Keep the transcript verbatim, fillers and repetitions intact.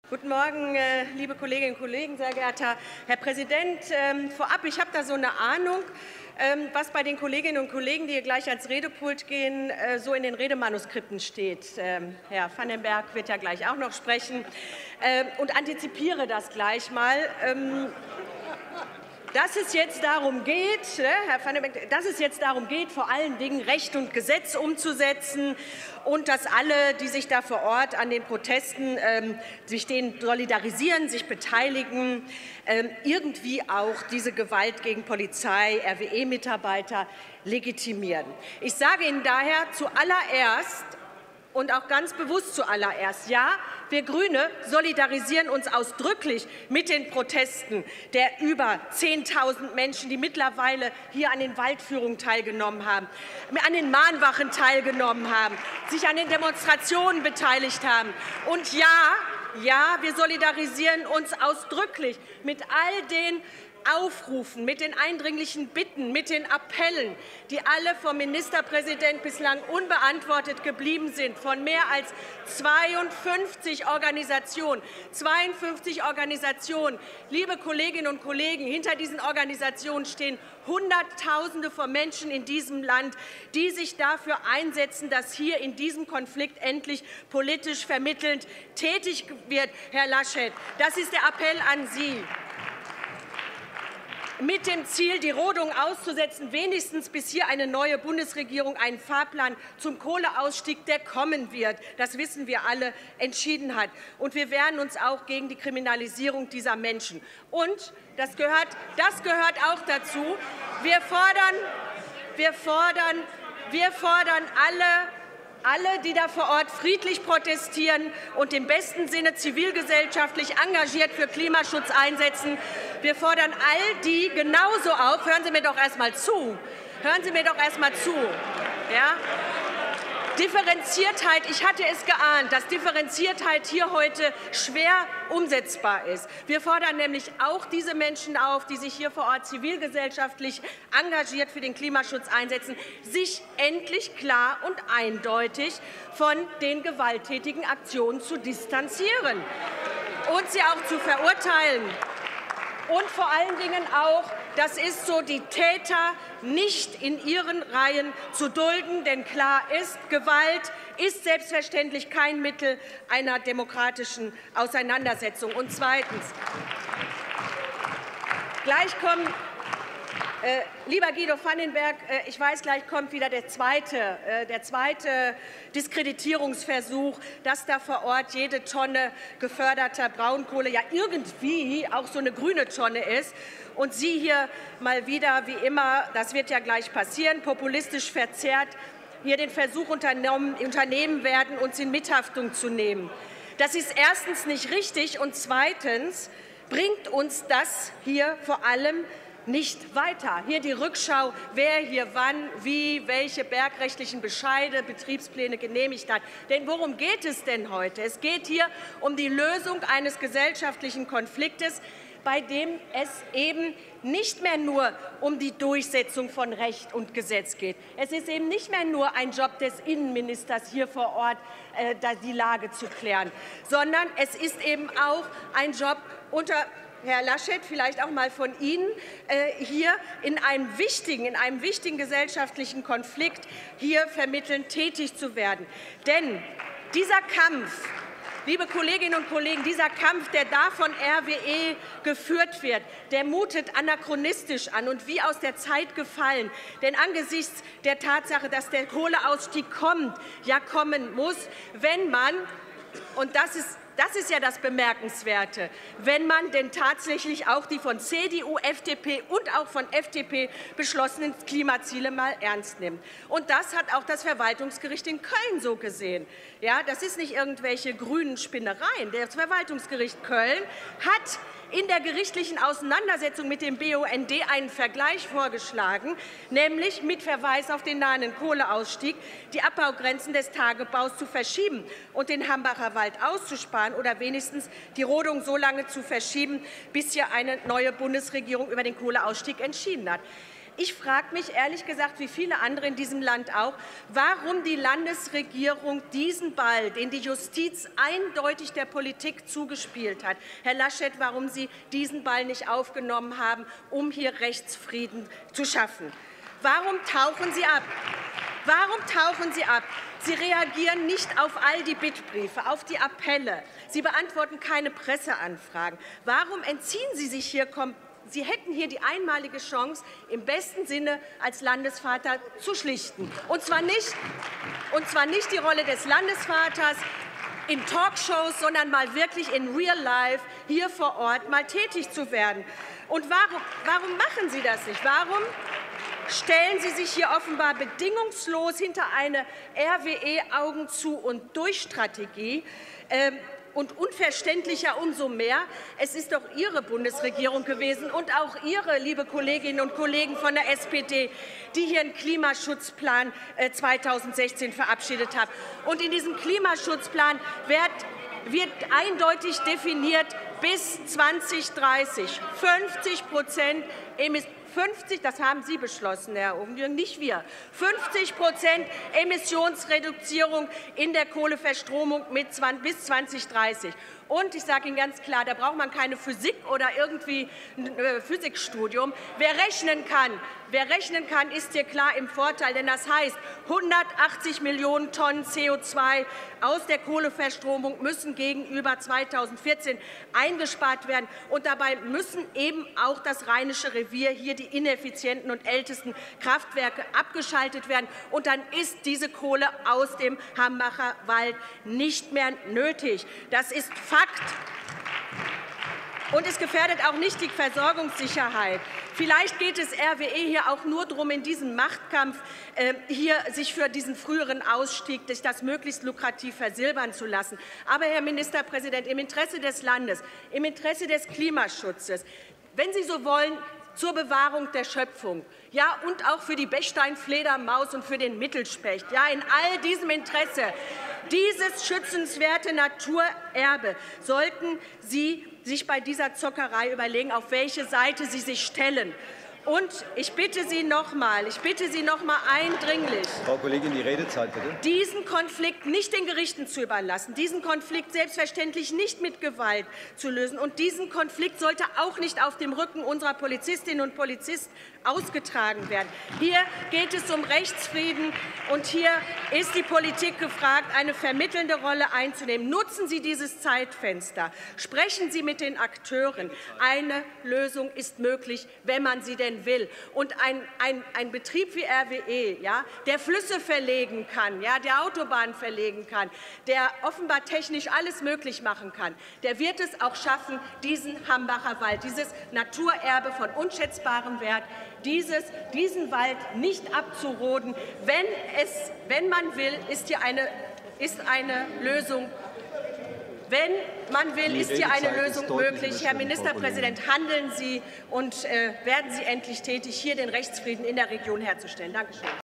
Guten Morgen, äh, liebe Kolleginnen und Kollegen, sehr geehrter Herr Präsident. Ähm, vorab, ich habe da so eine Ahnung, ähm, was bei den Kolleginnen und Kollegen, die hier gleich ans Redepult gehen, äh, so in den Redemanuskripten steht. Ähm, Herr Vandenberg wird ja gleich auch noch sprechen äh, und antizipiere das gleich mal. Ähm, Dass es jetzt darum geht, Herr Vandenberg, dass es jetzt darum geht, vor allen Dingen Recht und Gesetz umzusetzen und dass alle, die sich da vor Ort an den Protesten ähm, sich denen solidarisieren, sich beteiligen, ähm, irgendwie auch diese Gewalt gegen Polizei, R W E-Mitarbeiter legitimieren. Ich sage Ihnen daher zuallererst und auch ganz bewusst zuallererst, ja, wir Grüne solidarisieren uns ausdrücklich mit den Protesten der über zehntausend Menschen, die mittlerweile hier an den Waldführungen teilgenommen haben, an den Mahnwachen teilgenommen haben, sich an den Demonstrationen beteiligt haben. Und ja, ja, wir solidarisieren uns ausdrücklich mit all den Aufrufen, mit den eindringlichen Bitten, mit den Appellen, die alle vom Ministerpräsident bislang unbeantwortet geblieben sind, von mehr als zweiundfünfzig Organisationen. zweiundfünfzig Organisationen. Liebe Kolleginnen und Kollegen, hinter diesen Organisationen stehen Hunderttausende von Menschen in diesem Land, die sich dafür einsetzen, dass hier in diesem Konflikt endlich politisch vermittelnd tätig wird. Herr Laschet, das ist der Appell an Sie. Mit dem Ziel, die Rodung auszusetzen, wenigstens bis hier eine neue Bundesregierung einen Fahrplan zum Kohleausstieg, der kommen wird, das wissen wir alle, entschieden hat. Und wir wehren uns auch gegen die Kriminalisierung dieser Menschen. Und das gehört, das gehört auch dazu. Wir fordern, wir fordern, wir fordern alle, Alle, die da vor Ort friedlich protestieren und im besten Sinne zivilgesellschaftlich engagiert für Klimaschutz einsetzen. Wir fordern all die genauso auf. Hören Sie mir doch erst mal zu. Hören Sie mir doch erst mal zu. Ja? Differenziertheit, ich hatte es geahnt, dass Differenziertheit hier heute schwer umsetzbar ist. Wir fordern nämlich auch diese Menschen auf, die sich hier vor Ort zivilgesellschaftlich engagiert für den Klimaschutz einsetzen, sich endlich klar und eindeutig von den gewalttätigen Aktionen zu distanzieren und sie auch zu verurteilen. Und vor allen Dingen auch, das ist so, die Täter nicht in ihren Reihen zu dulden. Denn klar ist, Gewalt ist selbstverständlich kein Mittel einer demokratischen Auseinandersetzung. Und zweitens, gleich kommen Äh, lieber Guido Vandenberg, äh, ich weiß, gleich kommt wieder der zweite, äh, der zweite Diskreditierungsversuch, dass da vor Ort jede Tonne geförderter Braunkohle ja irgendwie auch so eine grüne Tonne ist. Und Sie hier mal wieder, wie immer, das wird ja gleich passieren, populistisch verzerrt, hier den Versuch unternehmen werden, uns in Mithaftung zu nehmen. Das ist erstens nicht richtig und zweitens bringt uns das hier vor allem nicht weiter. Hier die Rückschau, wer hier wann, wie, welche bergrechtlichen Bescheide, Betriebspläne genehmigt hat. Denn worum geht es denn heute? Es geht hier um die Lösung eines gesellschaftlichen Konfliktes, bei dem es eben nicht mehr nur um die Durchsetzung von Recht und Gesetz geht. Es ist eben nicht mehr nur ein Job des Innenministers, hier vor Ort äh, die Lage zu klären, sondern es ist eben auch ein Job unter Herr Laschet, vielleicht auch mal von Ihnen, äh, hier in einem wichtigen, in einem wichtigen gesellschaftlichen Konflikt hier vermittelnd tätig zu werden. Denn dieser Kampf, liebe Kolleginnen und Kollegen, dieser Kampf, der da von R W E geführt wird, der mutet anachronistisch an und wie aus der Zeit gefallen. Denn angesichts der Tatsache, dass der Kohleausstieg kommt, ja kommen muss, wenn man, und das ist Das ist ja das Bemerkenswerte, wenn man denn tatsächlich auch die von C D U, F D P und auch von F D P beschlossenen Klimaziele mal ernst nimmt. Und das hat auch das Verwaltungsgericht in Köln so gesehen. Ja, das ist nicht irgendwelche grünen Spinnereien. Das Verwaltungsgericht Köln hat in der gerichtlichen Auseinandersetzung mit dem B U N D einen Vergleich vorgeschlagen, nämlich mit Verweis auf den nahen Kohleausstieg die Abbaugrenzen des Tagebaus zu verschieben und den Hambacher Wald auszusparen oder wenigstens die Rodung so lange zu verschieben, bis hier eine neue Bundesregierung über den Kohleausstieg entschieden hat. Ich frage mich ehrlich gesagt, wie viele andere in diesem Land auch, warum die Landesregierung diesen Ball, den die Justiz eindeutig der Politik zugespielt hat, Herr Laschet, warum Sie diesen Ball nicht aufgenommen haben, um hier Rechtsfrieden zu schaffen. Warum tauchen Sie ab? Warum tauchen Sie ab? Sie reagieren nicht auf all die Bittbriefe, auf die Appelle. Sie beantworten keine Presseanfragen. Warum entziehen Sie sich hier komplett? Sie hätten hier die einmalige Chance, im besten Sinne als Landesvater zu schlichten. Und zwar nicht, und zwar nicht die Rolle des Landesvaters in Talkshows, sondern mal wirklich in real life hier vor Ort mal tätig zu werden. Und warum, warum machen Sie das nicht? Warum stellen Sie sich hier offenbar bedingungslos hinter eine R W E-Augen zu und durch Strategie? Ähm, Und unverständlicher umso mehr, es ist doch Ihre Bundesregierung gewesen und auch Ihre, liebe Kolleginnen und Kollegen von der S P D, die hier einen Klimaschutzplan zweitausendsechzehn verabschiedet haben. Und in diesem Klimaschutzplan wird, wird eindeutig definiert, bis zweitausenddreißig fünfzig Prozent Emissionen. fünfzig, das haben Sie beschlossen, Herr Ungjörn, nicht wir. fünfzig Prozent Emissionsreduzierung in der Kohleverstromung bis zweitausenddreißig. Und ich sage Ihnen ganz klar, da braucht man keine Physik oder irgendwie ein Physikstudium. Wer rechnen kann, wer rechnen kann, ist hier klar im Vorteil. Denn das heißt, hundertachtzig Millionen Tonnen C O zwei aus der Kohleverstromung müssen gegenüber zweitausendvierzehn eingespart werden. Und dabei müssen eben auch das Rheinische Revier, hier die ineffizienten und ältesten Kraftwerke, abgeschaltet werden. Und dann ist diese Kohle aus dem Hambacher Wald nicht mehr nötig. Das ist Fakt. Und es gefährdet auch nicht die Versorgungssicherheit. Vielleicht geht es R W E hier auch nur darum, in diesem Machtkampf äh, hier sich für diesen früheren Ausstieg, sich das möglichst lukrativ versilbern zu lassen. Aber, Herr Ministerpräsident, im Interesse des Landes, im Interesse des Klimaschutzes, wenn Sie so wollen, zur Bewahrung der Schöpfung, ja, und auch für die Bechsteinfledermaus und für den Mittelspecht, ja, in all diesem Interesse, dieses schützenswerte Naturerbe, sollten Sie sich bei dieser Zockerei überlegen, auf welche Seite Sie sich stellen. Und ich bitte Sie noch mal, ich bitte Sie noch mal eindringlich, Frau Kollegin, die Redezeit bitte. Diesen Konflikt nicht den Gerichten zu überlassen, diesen Konflikt selbstverständlich nicht mit Gewalt zu lösen. Und diesen Konflikt sollte auch nicht auf dem Rücken unserer Polizistinnen und Polizisten ausgetragen werden. Hier geht es um Rechtsfrieden, und hier ist die Politik gefragt, eine vermittelnde Rolle einzunehmen. Nutzen Sie dieses Zeitfenster. Sprechen Sie mit den Akteuren. Eine Lösung ist möglich, wenn man sie denn will. Und ein, ein, ein Betrieb wie R W E, ja, der Flüsse verlegen kann, ja, der Autobahnen verlegen kann, der offenbar technisch alles möglich machen kann, der wird es auch schaffen, diesen Hambacher Wald, dieses Naturerbe von unschätzbarem Wert, dieses, diesen Wald nicht abzuroden. Wenn, es, wenn man will, ist hier eine, ist eine Lösung. Wenn man will, ist hier eine Lösung möglich. Herr Ministerpräsident, handeln Sie und äh, werden Sie endlich tätig, hier den Rechtsfrieden in der Region herzustellen. Danke schön.